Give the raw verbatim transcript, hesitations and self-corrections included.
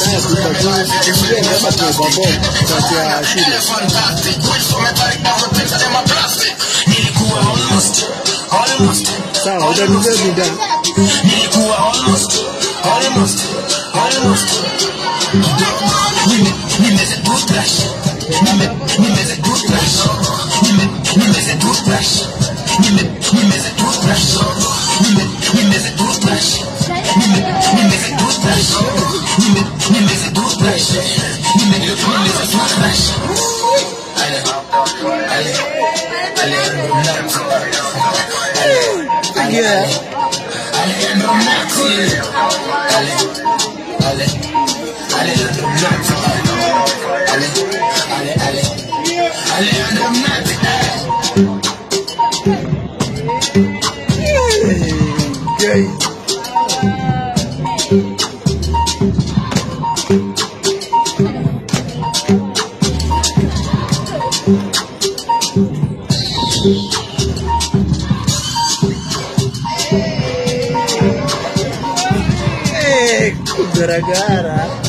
naye kutatua kuingia kama kwa babo kati ya shule. Nilikuwa almost almost Sawa, utanizia bidhaa. Nilikuwa almost almost almost Nime nimeze toothbrush Nime nimeze toothbrush Nime nimeze toothbrush Nime nimeze toothbrush Nime nimeze toothbrush Nime nimeze toothbrush Nime nimeze toothbrush Nime nimeze toothbrush Ale ale ale ale Yeah. Alejandro Nazi Ale Ale Alejandro Nazi Ale Ale Ale Alejandro Nazi Okay. Eh, gara-gara